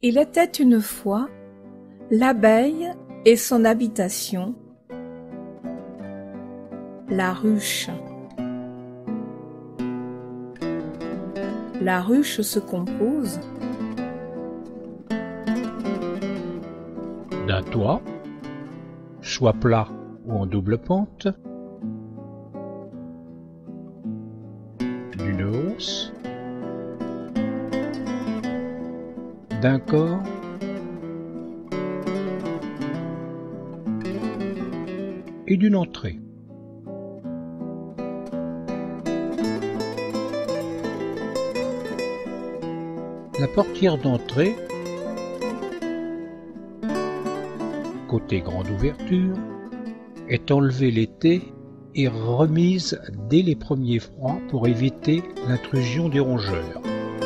Il était une fois l'abeille et son habitation, la ruche. La ruche se compose d'un toit, soit plat ou en double pente, d'une hausse, d'un corps, et d'une entrée. La portière d'entrée, côté grande ouverture, est enlevée l'été et remise dès les premiers froids pour éviter l'intrusion des rongeurs.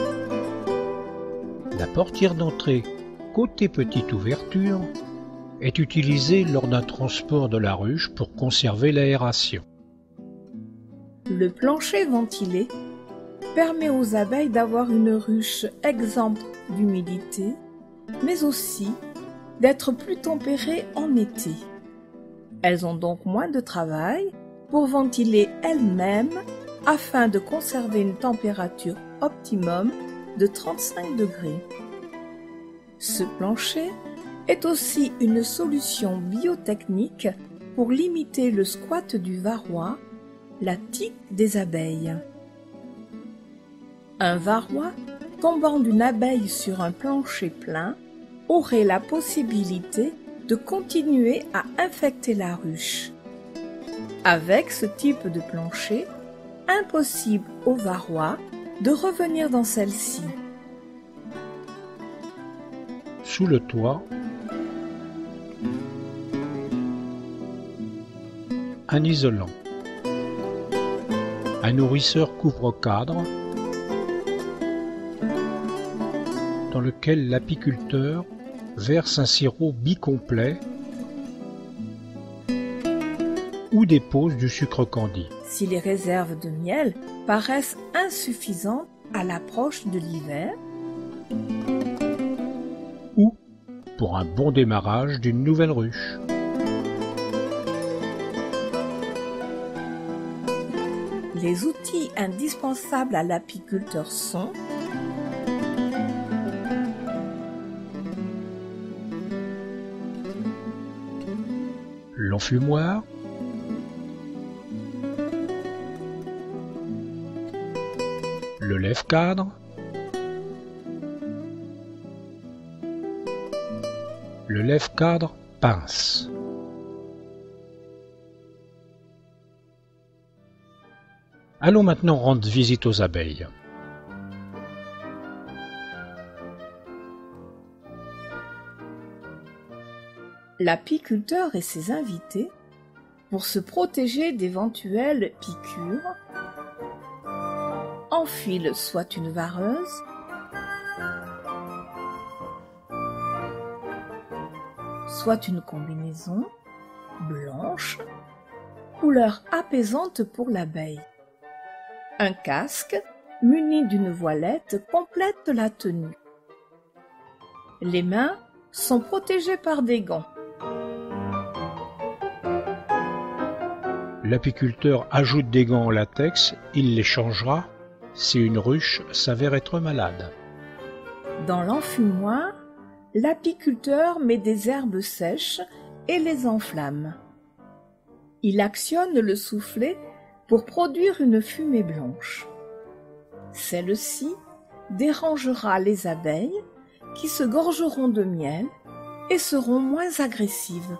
La portière d'entrée, côté petite ouverture, est utilisée lors d'un transport de la ruche pour conserver l'aération. Le plancher ventilé permet aux abeilles d'avoir une ruche exempte d'humidité, mais aussi d'être plus tempérées en été. Elles ont donc moins de travail pour ventiler elles-mêmes afin de conserver une température optimum de 35 degrés. Ce plancher est aussi une solution biotechnique pour limiter le squat du varroa, la tique des abeilles. Un varroa tombant d'une abeille sur un plancher plein aurait la possibilité de continuer à infecter la ruche. Avec ce type de plancher, impossible au varroa de revenir dans celle-ci. Sous le toit, un isolant, un nourrisseur couvre-cadre dans lequel l'apiculteur verse un sirop bicomplet ou dépose du sucre candi. Si les réserves de miel paraissent insuffisantes à l'approche de l'hiver, ou pour un bon démarrage d'une nouvelle ruche. les outils indispensables à l'apiculteur sont l'enfumoir, le lève-cadre, le lève-cadre pince. Allons maintenant rendre visite aux abeilles. l'apiculteur et ses invités, pour se protéger d'éventuelles piqûres, enfilent soit une vareuse, soit une combinaison blanche, couleur apaisante pour l'abeille. Un casque muni d'une voilette complète la tenue. Les mains sont protégées par des gants. L'apiculteur ajoute des gants en latex, il les changera si une ruche s'avère être malade. Dans l'enfumoir, l'apiculteur met des herbes sèches et les enflamme. Il actionne le soufflet pour produire une fumée blanche. Celle-ci dérangera les abeilles qui se gorgeront de miel et seront moins agressives.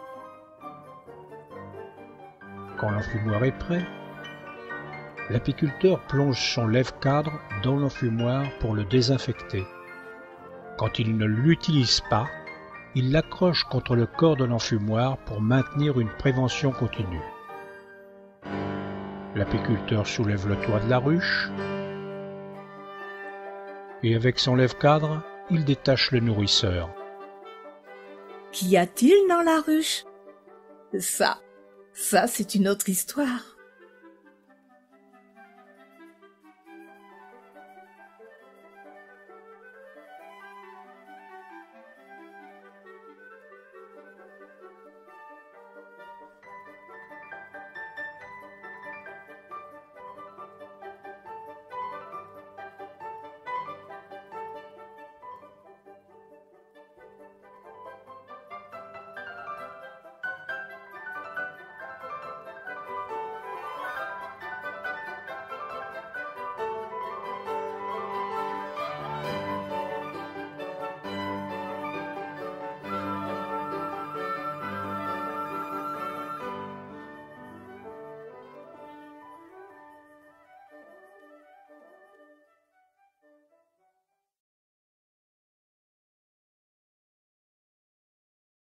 Quand l'enfumoir est prêt, l'apiculteur plonge son lève-cadre dans l'enfumoir pour le désinfecter. Quand il ne l'utilise pas, il l'accroche contre le corps de l'enfumoir pour maintenir une prévention continue. L'apiculteur soulève le toit de la ruche et avec son lève-cadre, il détache le nourrisseur. Qu'y a-t-il dans la ruche? Ça c'est une autre histoire.